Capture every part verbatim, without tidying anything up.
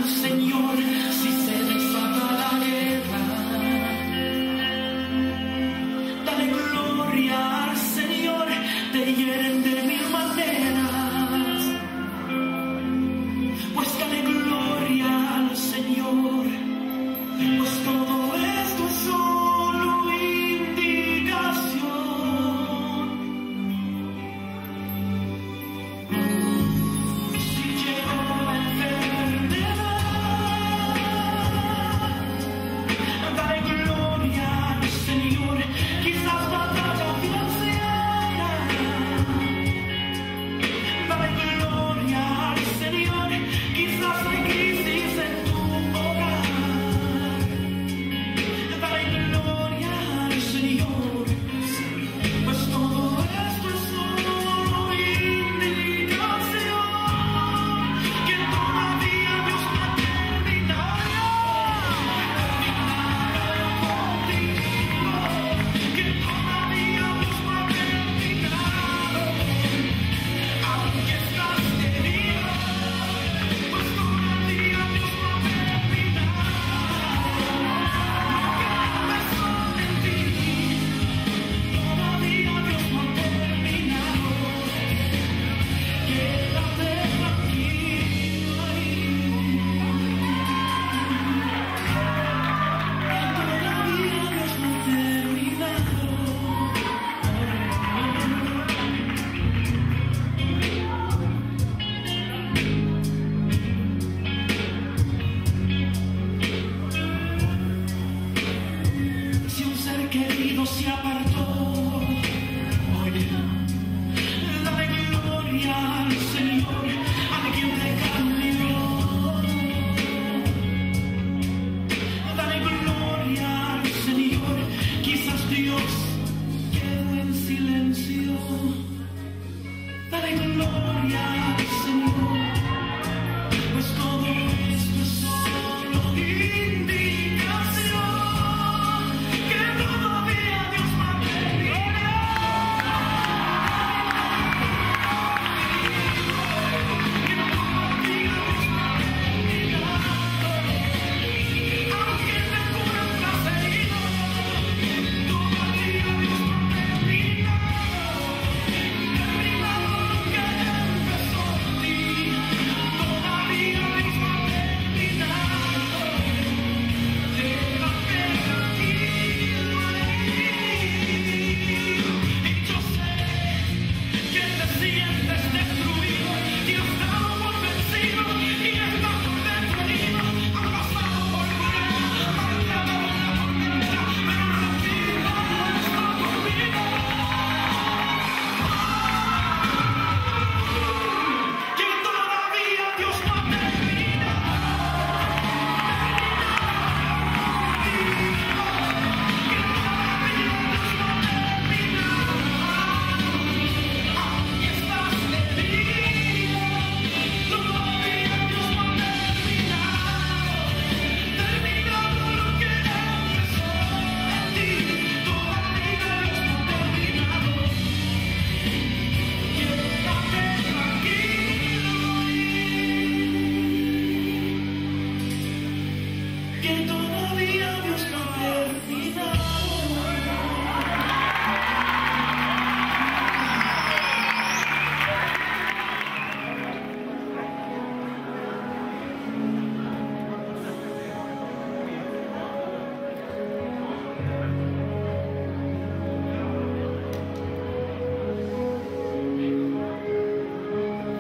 Señor si se desata la guerra. Dale gloria al Señor, te hieren de mil maneras. Pues dale gloria al Señor, pues todo esto es solo indicación. Si llegó la enfermedad, dale gloria al Señor, quizás batalla financiera. Dale gloria al Señor, quizás hay crisis en tu hogar. Dale gloria al Señor, pues todo esto es solo indicación que todavía Dios no ha terminado contigo, que todavía Dios no ha terminado, aunque estás herido, pues todavía Dios no ha terminado. Empezó en ti, todavía Dios no ha terminado. Quédate tranquilo ahí, todavía Dios no ha terminado. Si un ser querido se apartó, oye, dale gloria al Señor, alguien te cambió. Dale gloria al Señor, quizás Dios quedó en silencio. Dale gloria al Señor, pues todo esto es solo indicación que todavía Dios no ha terminado. Que todavía Dios no ha terminado. Aunque te curan las heridas, todavía Dios no ha terminado. Terminado lo que empezó en ti, todavía Dios no ha terminado. Quédate tranquilo ahí. Y yo sé que te sientes destruido y has dado por vencido y estás por dentro herido. Has pasado por pruebas, marcado por la tormenta, pero tranquilo, está conmigo. Que todavía Dios no ha terminado. Aunque estás herido, todavía Dios no ha terminado. Terminado lo que empezó en ti, todavía Dios no ha terminado. Quédate tranquilo que todavía Dios no ha terminado.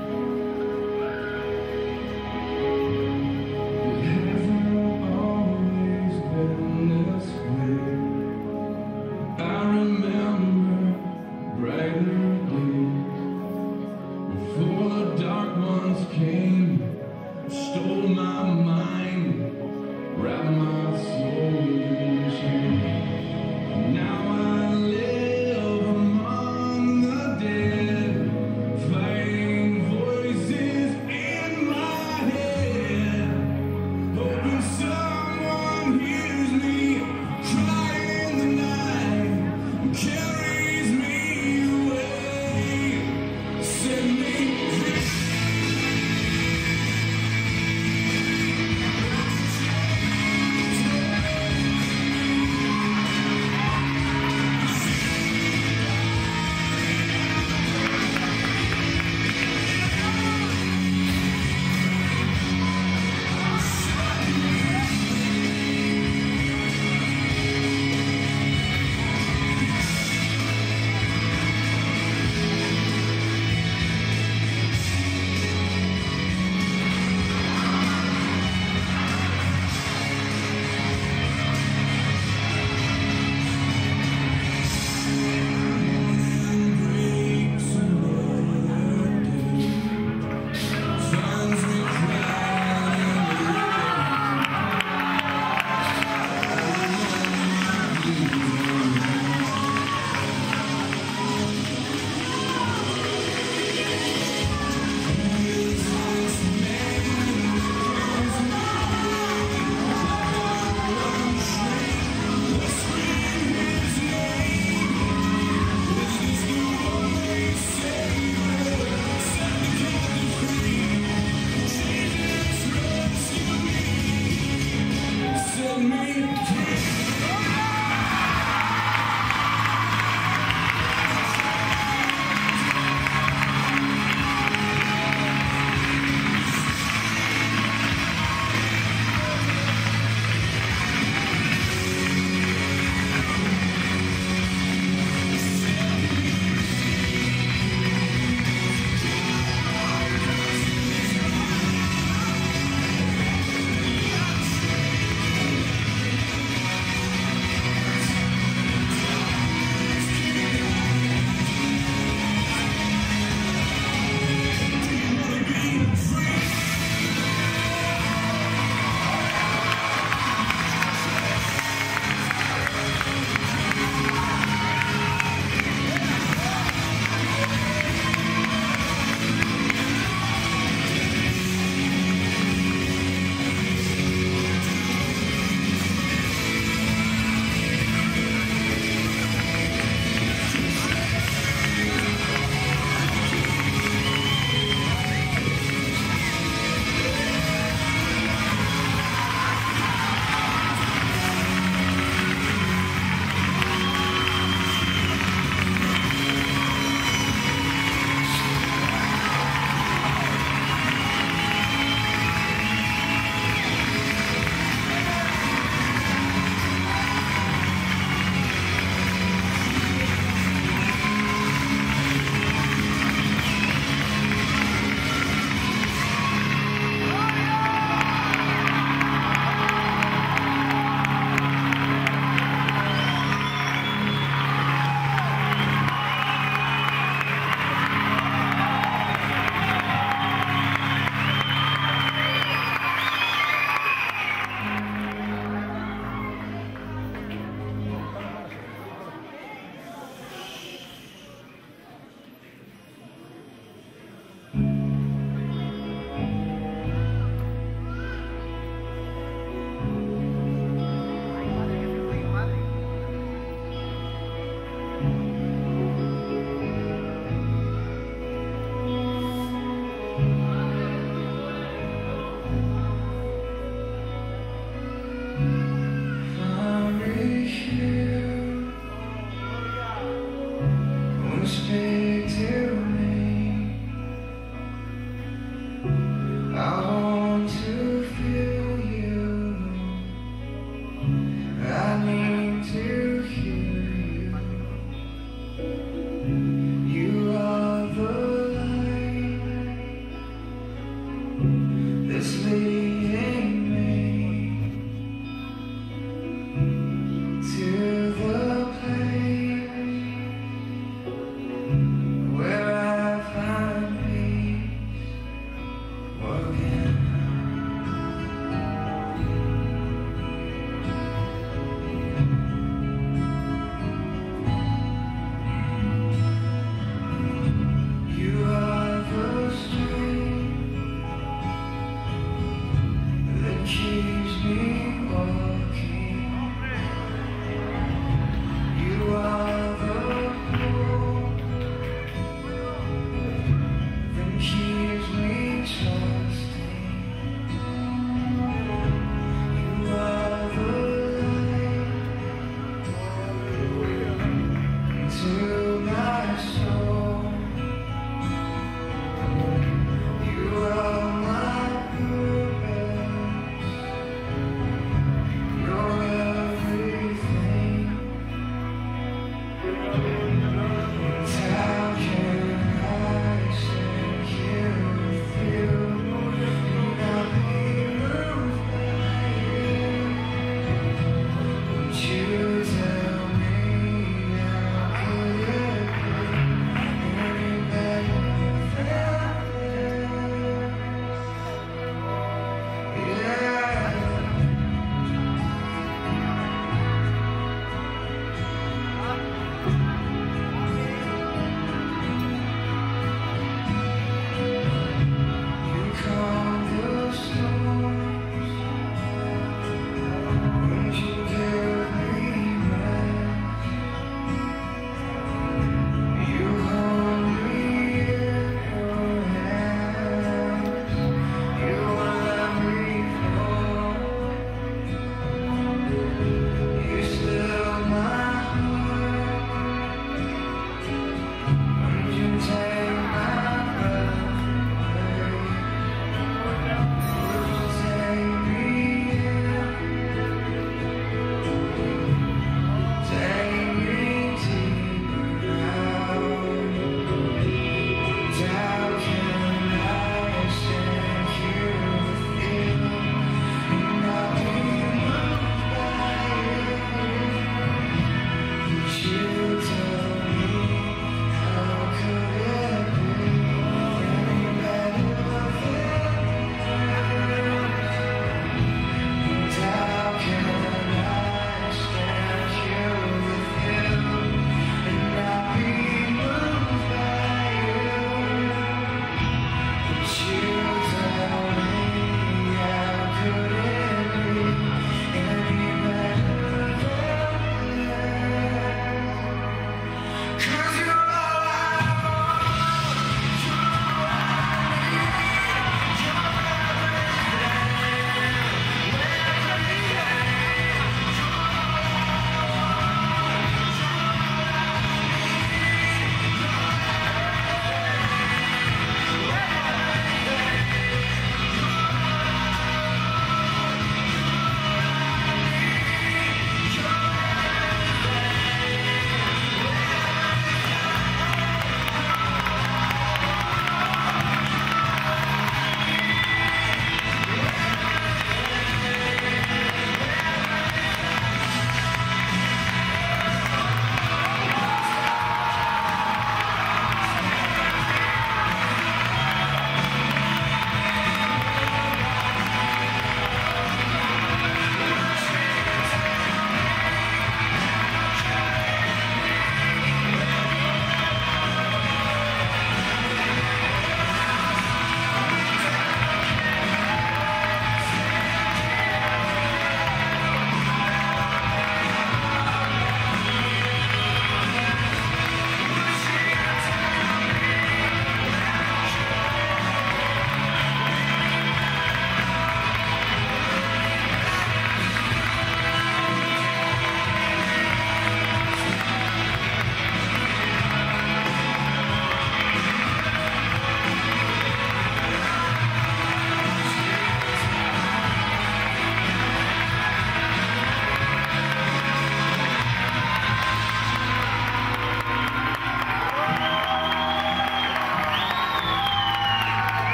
Heaven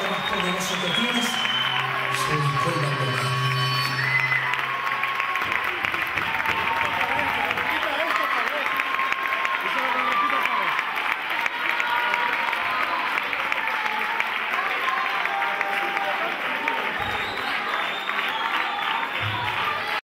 más poderoso que tienes se descuelga el pecado.